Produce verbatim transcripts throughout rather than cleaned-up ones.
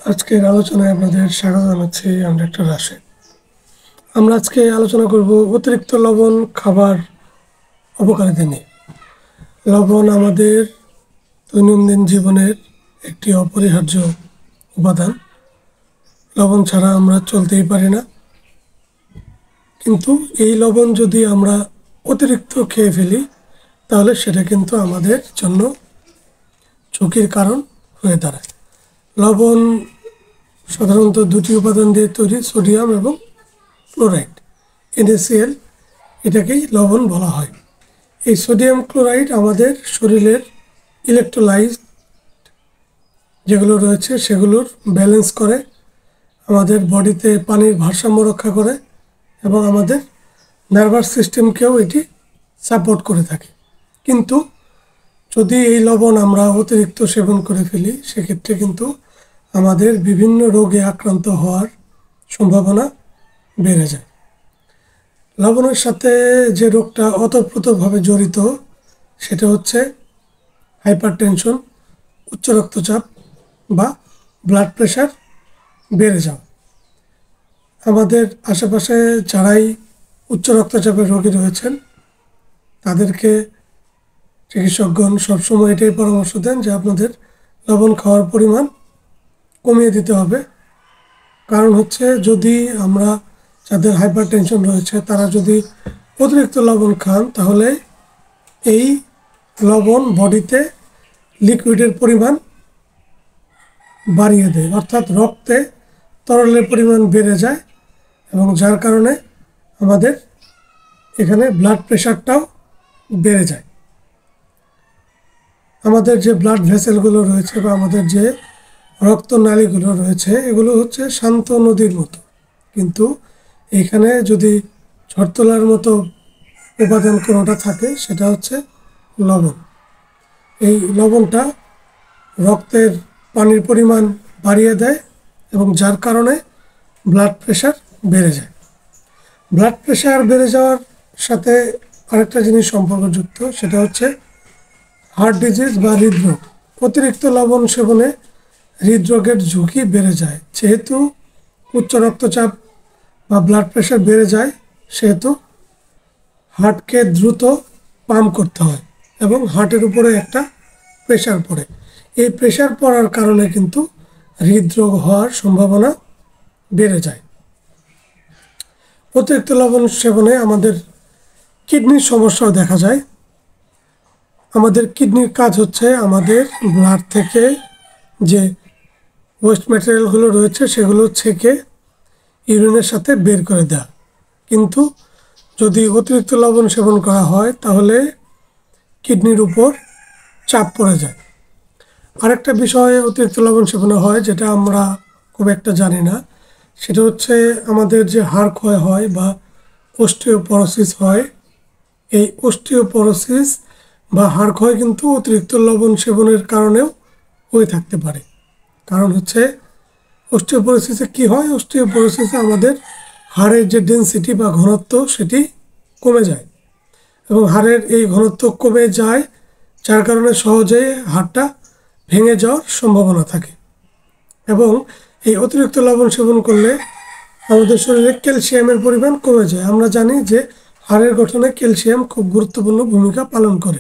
আজকের আলোচনায় আপনাদের স্বাগত জানাচ্ছি। আমি ডাক্তার রাশেদ। আমরা আজকে আলোচনা করব অতিরিক্ত লবণ খাবার অপকারিতা নিয়ে। লবণ আমাদের দৈনন্দিন জীবনের একটি অপরিহার্য উপাদান। লবণ ছাড়া আমরা চলতেই পারি না, কিন্তু এই লবণ যদি আমরা অতিরিক্ত খেয়ে ফেলি তাহলে সেটা কিন্তু আমাদের জন্য ঝুঁকির কারণ হয়ে দাঁড়ায়। লবণ সাধারণত দুটি উপাদান দিয়ে তৈরি, সোডিয়াম এবং ক্লোরাইড, এনএসিএল, এটাকেই লবণ বলা হয়। এই সোডিয়াম ক্লোরাইড আমাদের শরীরের ইলেকট্রোলাইট যেগুলো রয়েছে সেগুলোর ব্যালেন্স করে, আমাদের বডিতে পানির ভারসাম্য রক্ষা করে এবং আমাদের নার্ভাস সিস্টেমকেও এটি সাপোর্ট করে থাকে। কিন্তু যদি এই লবণ আমরা অতিরিক্ত সেবন করে ফেলি সেক্ষেত্রে কিন্তু আমাদের বিভিন্ন রোগে আক্রান্ত হওয়ার সম্ভাবনা বেড়ে যায়। লবণের সাথে যে রোগটা ওতপ্রোতভাবে জড়িত সেটা হচ্ছে হাইপারটেনশন, উচ্চ রক্তচাপ বা ব্লাড প্রেশার বেড়ে যাওয়া। আমাদের আশেপাশে যারাই উচ্চ রক্তচাপের রোগী রয়েছেন তাদেরকে চিকিৎসকগণ সবসময় এটাই পরামর্শ দেন যে আপনাদের লবণ খাওয়ার পরিমাণ কমিয়ে দিতে হবে। কারণ হচ্ছে যদি আমরা যাদের হাইপার টেনশন রয়েছে তারা যদি অতিরিক্ত লবণ খান তাহলে এই লবণ বডিতে লিকুইডের পরিমাণ বাড়িয়ে দেয়, অর্থাৎ রক্তে তরলের পরিমাণ বেড়ে যায় এবং যার কারণে আমাদের এখানে ব্লাড প্রেশারটাও বেড়ে যায়। আমাদের যে ব্লাড ভেসেলগুলো রয়েছে বা আমাদের যে রক্তনালীগুলো রয়েছে এগুলো হচ্ছে শান্ত নদীর মতো, কিন্তু এখানে যদি ঝড় তোলার মতো উপাদান কোনোটা থাকে সেটা হচ্ছে লবণ। এই লবণটা রক্তের পানির পরিমাণ বাড়িয়ে দেয় এবং যার কারণে ব্লাড প্রেশার বেড়ে যায়। ব্লাড প্রেশার বেড়ে যাওয়ার সাথে আরেকটা জিনিস সম্পর্কযুক্ত, সেটা হচ্ছে হার্ট ডিজিজ বা হৃদরোগ। অতিরিক্ত লবণ সেবনে হৃদরোগের ঝুঁকি বেড়ে যায়। যেহেতু উচ্চ রক্তচাপ বা ব্লাড প্রেশার বেড়ে যায় সেহেতু হার্টকে দ্রুত পাম্প করতে হয় এবং হার্টের উপরে একটা প্রেশার পড়ে। এই প্রেশার পড়ার কারণে কিন্তু হৃদরোগ হওয়ার সম্ভাবনা বেড়ে যায়। অতিরিক্ত লবণ সেবনে আমাদের কিডনির সমস্যাও দেখা যায়। আমাদের কিডনির কাজ হচ্ছে আমাদের ব্লাড থেকে যে ওয়েস্ট ম্যাটেরিয়ালগুলো রয়েছে সেগুলো ছেঁকে ইউরিনের সাথে বের করে দেওয়া, কিন্তু যদি অতিরিক্ত লবণ সেবন করা হয় তাহলে কিডনির উপর চাপ পড়ে যায়। আরেকটা বিষয়ে অতিরিক্ত লবণ সেবনে হয় যেটা আমরা খুব একটা জানি না, সেটা হচ্ছে আমাদের যে হাড় ক্ষয় হয় বা অস্টিওপরোসিস হয়। এই অস্টিওপরোসিস বা হাড় ক্ষয় কিন্তু অতিরিক্ত লবণ সেবনের কারণেও হয়ে থাকতে পারে। কারণ হচ্ছে অস্টিওপরোসিসে কী হয়, অস্টিওপরোসিসে আমাদের হাড়ের যে ডেনসিটি বা ঘনত্ব সেটি কমে যায় এবং হাড়ের এই ঘনত্ব কমে যায় যার কারণে সহজেই হাড়টা ভেঙে যাওয়ার সম্ভাবনা থাকে। এবং এই অতিরিক্ত লবণ সেবন করলে আমাদের শরীরে ক্যালসিয়ামের পরিমাণ কমে যায়। আমরা জানি যে হাড়ের গঠনে ক্যালসিয়াম খুব গুরুত্বপূর্ণ ভূমিকা পালন করে।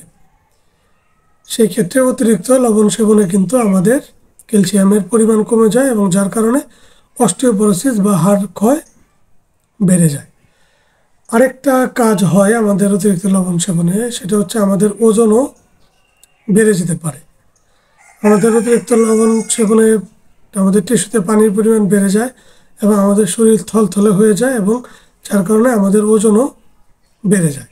সেই ক্ষেত্রে অতিরিক্ত লবণ সেবনে কিন্তু আমাদের ক্যালসিয়ামের পরিমাণ কমে যায় এবং যার কারণে অস্টিওপরোসিস বা হাড় ক্ষয় বেড়ে যায়। আরেকটা কাজ হয় আমাদের অতিরিক্ত লবণ সেবনে, সেটা হচ্ছে আমাদের ওজনও বেড়ে যেতে পারে। আমাদের অতিরিক্ত লবণ সেবনে আমাদের টিস্যুতে পানির পরিমাণ বেড়ে যায় এবং আমাদের শরীর থলথলে হয়ে যায় এবং যার কারণে আমাদের ওজনও বেড়ে যায়।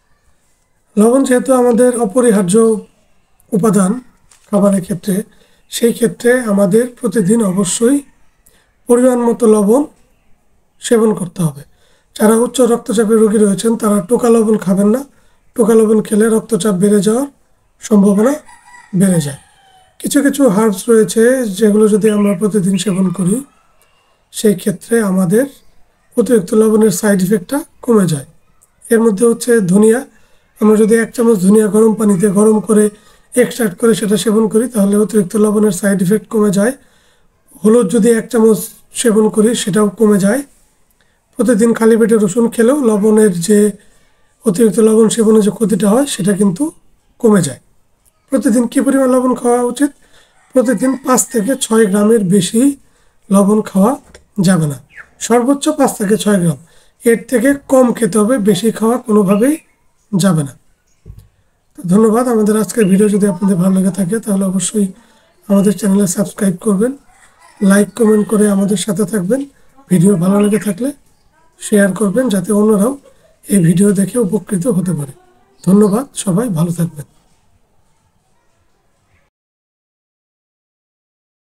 লবণ যেহেতু আমাদের অপরিহার্য উপাদান খাবারের ক্ষেত্রে, সেই ক্ষেত্রে আমাদের প্রতিদিন অবশ্যই পরিমাণ মতো লবণ সেবন করতে হবে। যারা উচ্চ রক্তচাপের রোগী রয়েছেন তারা টোকা লবণ খাবেন না। টোকা লবণ খেলে রক্তচাপ বেড়ে যাওয়ার সম্ভাবনা বেড়ে যায়। কিছু কিছু হার্বস রয়েছে যেগুলো যদি আমরা প্রতিদিন সেবন করি সেই ক্ষেত্রে আমাদের অতিরিক্ত লবণের সাইড ইফেক্টটা কমে যায়। এর মধ্যে হচ্ছে ধনিয়া। আমরা যদি এক চামচ ধনিয়া গরম পানিতে গরম করে এক্সট্রাক্ট করে সেটা সেবন করি তাহলে অতিরিক্ত লবণের সাইড ইফেক্ট কমে যায়। হলুদ যদি এক চামচ সেবন করি সেটাও কমে যায়। প্রতিদিন খালি পেটে রসুন খেলেও লবণের যে অতিরিক্ত লবণ সেবনে যে ক্ষতিটা হয় সেটা কিন্তু কমে যায়। প্রতিদিন কী পরিমাণ লবণ খাওয়া উচিত? প্রতিদিন পাঁচ থেকে ছয় গ্রামের বেশি লবণ খাওয়া যাবে না, সর্বোচ্চ পাঁচ থেকে ছয় গ্রাম। এর থেকে কম খেতে হবে, বেশি খাওয়া কোনোভাবেই যাবে না। তো ধন্যবাদ। আমাদের আজকের ভিডিও যদি আপনাদের ভালো লেগে থাকে তাহলে অবশ্যই আমাদের চ্যানেলে সাবস্ক্রাইব করবেন, লাইক কমেন্ট করে আমাদের সাথে থাকবেন। ভিডিও ভালো লেগে থাকলে শেয়ার করবেন যাতে অন্যরাও এই ভিডিও দেখে উপকৃত হতে পারে। ধন্যবাদ, সবাই ভালো থাকবেন।